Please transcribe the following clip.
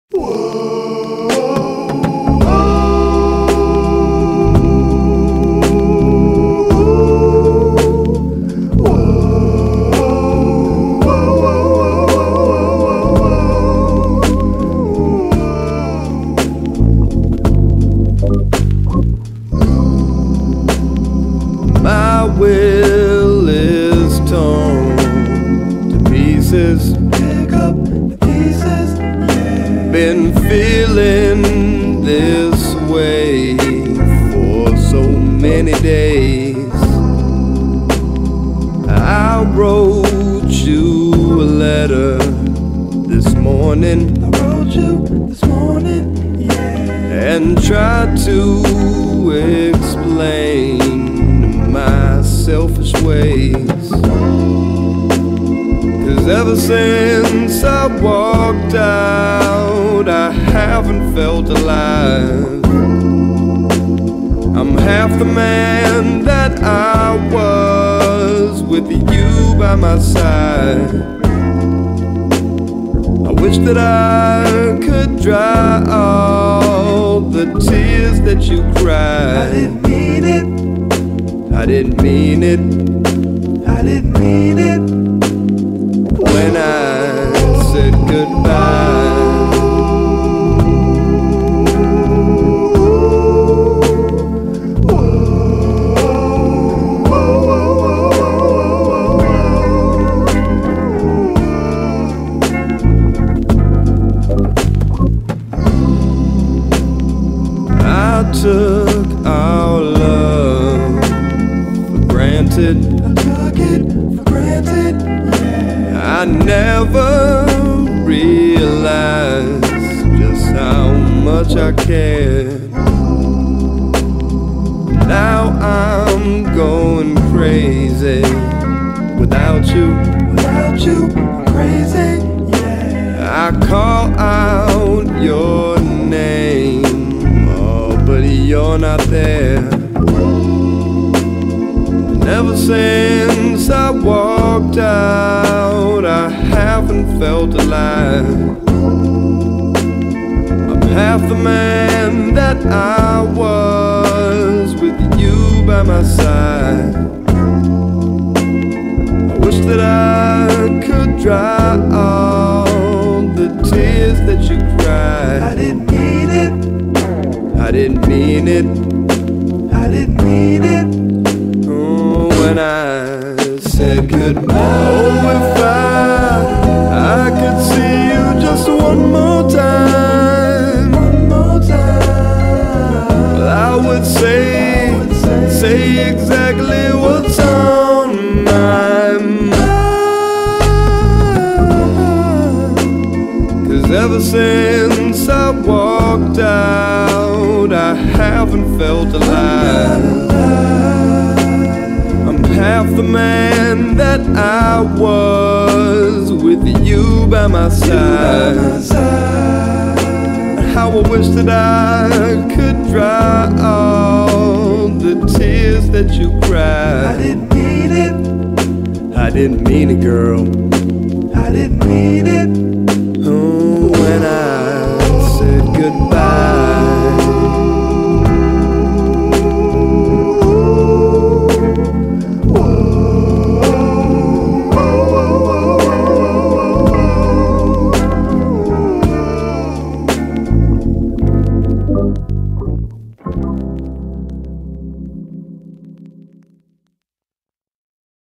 My will is torn to pieces. Pick up the pieces, yeah. Been feeling this way for so many days. I wrote you a letter this morning. I wrote you this morning, yeah. And tried to explain my selfish ways. 'Cause ever since I walked out, I haven't felt alive. I'm half the man that I was with you by my side. I wish that I could dry all the tears that you cried. I didn't mean it, I didn't mean it, I didn't mean it. when I said goodbye. I took our love for granted. I took it for granted, yeah. I never realized just how much I cared. Now I'm going crazy without you. Without you, I'm crazy, yeah. I call out your name, oh, but you're not there. And ever since I walked out, I haven't felt alive. I'm half the man that I was with you by my side. I wish that I could dry all the tears that you cried. I didn't mean it, I didn't mean it, I didn't mean it. oh, when I said goodbye. Oh, if I could see you just one more time, One more time, well, I would say exactly what's on my mind. 'Cause ever since I walked out, I haven't felt alive. I'm half the man that I was with you by my side. How I wish that I could dry all the tears that you I cried. didn't mean it, I didn't mean it, girl. I didn't mean it.